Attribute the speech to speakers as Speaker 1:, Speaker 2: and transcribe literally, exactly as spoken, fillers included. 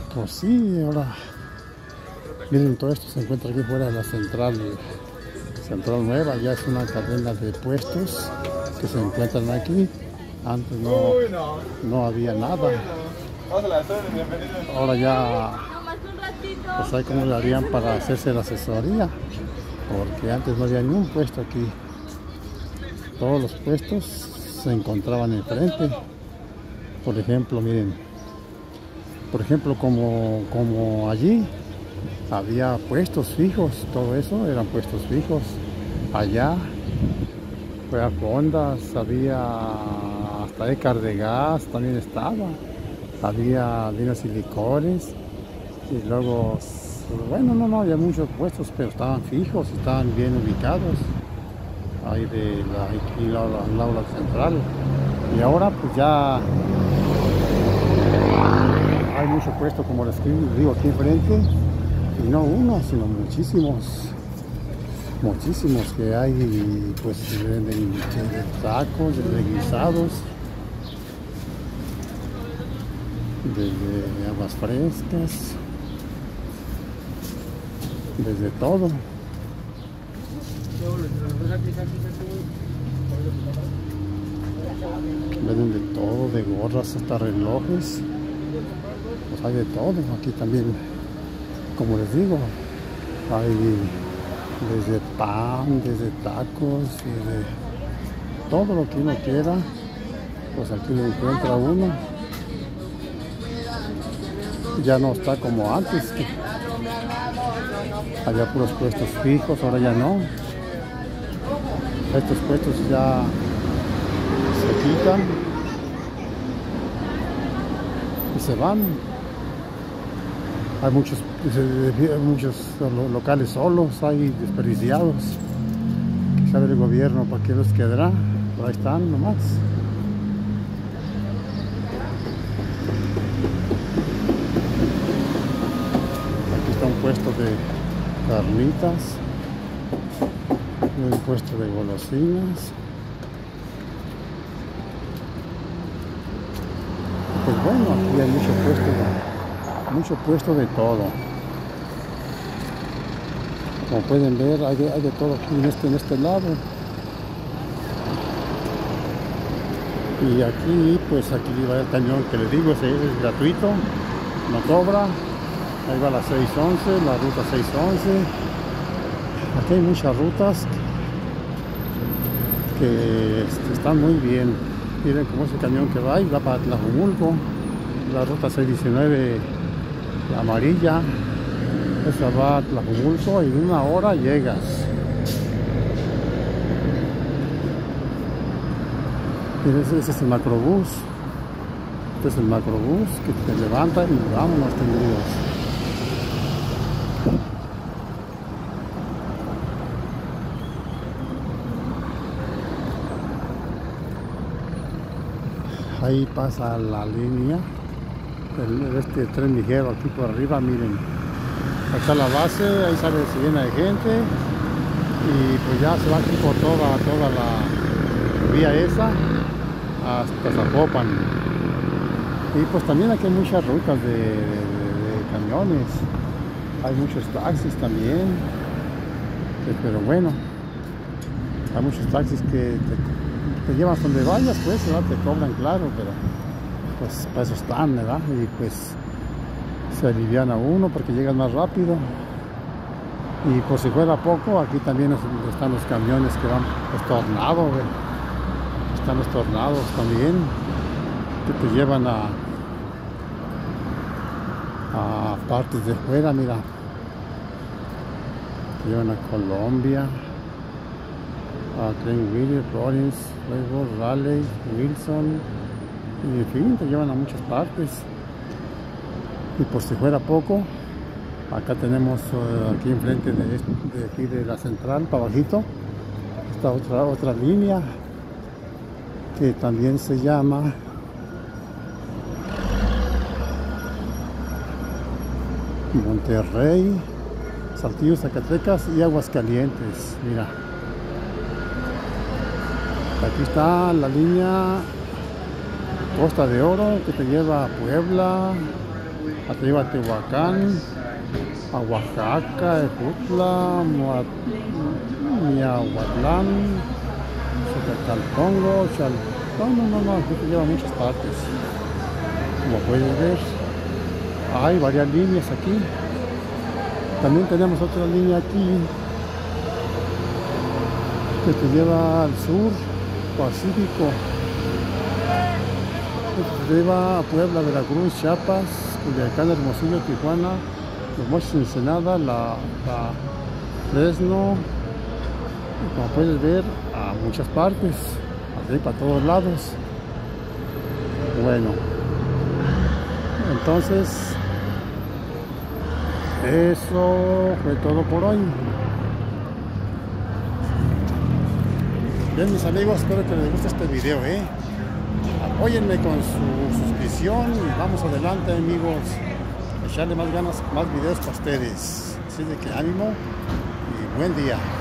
Speaker 1: Pues sí, ahora miren, todo esto se encuentra aquí fuera de la central, central nueva. Ya es una cadena de puestos que se encuentran aquí. Antes no, no había nada. Ahora ya, pues hay como le harían para hacerse la asesoría, porque antes no había ni un puesto aquí. Todos los puestos se encontraban enfrente. Por ejemplo, miren, por ejemplo, como, como allí había puestos fijos, todo eso eran puestos fijos. Allá fue a Fondas, había hasta Écar de gas también estaba, había vinos y licores, y luego, bueno, no, no había muchos puestos, pero estaban fijos, estaban bien ubicados, ahí de la, aquí la, la, la aula central. Y ahora pues ya hay mucho puesto, como les digo, aquí enfrente, y no uno, sino muchísimos. Muchísimos que hay, pues de, de, de tacos, de guisados, de, de aguas frescas, desde todo. Venden de todo, de gorras hasta relojes, pues hay de todo. Aquí también, como les digo, hay desde pan, desde tacos, desde todo lo que uno quiera, pues aquí lo encuentra uno. Ya no está como antes, que había puros puestos fijos, ahora ya no. Estos puestos ya se quitan y se van. Hay muchos, muchos locales solos, hay desperdiciados. ¿Qué sabe el gobierno para qué los quedará? Pero ahí están nomás. Aquí está un puesto de carnitas, un puesto de golosinas. Pues bueno, aquí hay mucho puesto de mucho puesto de todo. Como pueden ver, hay de, hay de todo aquí en este, en este lado. Y aquí, pues aquí va el cañón que les digo, es, es gratuito, no cobra. Ahí va la seis once, la ruta seis once. Aquí hay muchas rutas que este, están muy bien. Miren cómo es el camión que va y va para Tlajomulco. La ruta seis diecinueve, la amarilla, esa va a Tlajomulco y en una hora llegas. Miren, ese, ese es el macrobús. Este es el macrobús que te levanta y vámonos tendidos. Ahí pasa la línea. El, este tren ligero aquí por arriba, miren, ahí está la base, ahí sale, se llena de gente y pues ya se va aquí por toda, toda la vía esa hasta Zapopan. Y pues también aquí hay muchas rutas de, de, de camiones, hay muchos taxis también, pero bueno, hay muchos taxis que te, te llevan donde vayas, pues, ¿verdad? Te cobran, claro, pero pues para eso están, ¿verdad? Y pues se alivian a uno porque llegan más rápido. Y por si fuera poco, aquí también están los camiones que van, los tornados, ¿ve? Están los tornados también, que te llevan a, a partes de fuera, mira. Te llevan a Colombia, a Greenville, Florence, Playboy, Raleigh, Wilson. Y en fin, te llevan a muchas partes. Y por si fuera poco, acá tenemos uh, aquí enfrente de, de aquí de la central para abajito, esta otra otra línea que también se llama Monterrey, Saltillo, Zacatecas y Aguascalientes. Mira, aquí está la línea Costa de Oro que te lleva a Puebla, hasta lleva a Tehuacán, a Oaxaca, Ejutla, Miahuatlán, Xochicaltongo, Chal... No, no, no, no, aquí te lleva a muchas partes. Como puedes ver, hay varias líneas aquí. También tenemos otra línea aquí que te lleva al sur Pacífico. Te lleva a Puebla, Veracruz, Chiapas, Culiacán, Hermosillo, Tijuana, Los Mochis, Ensenada, la, la Fresno. Y como puedes ver, a muchas partes, así para todos lados. Bueno, entonces eso fue todo por hoy. Bien, mis amigos, espero que les guste este video, ¿eh? Apóyenme con su suscripción y vamos adelante, amigos. Echarle más ganas, más videos para ustedes. Así de que ánimo y buen día.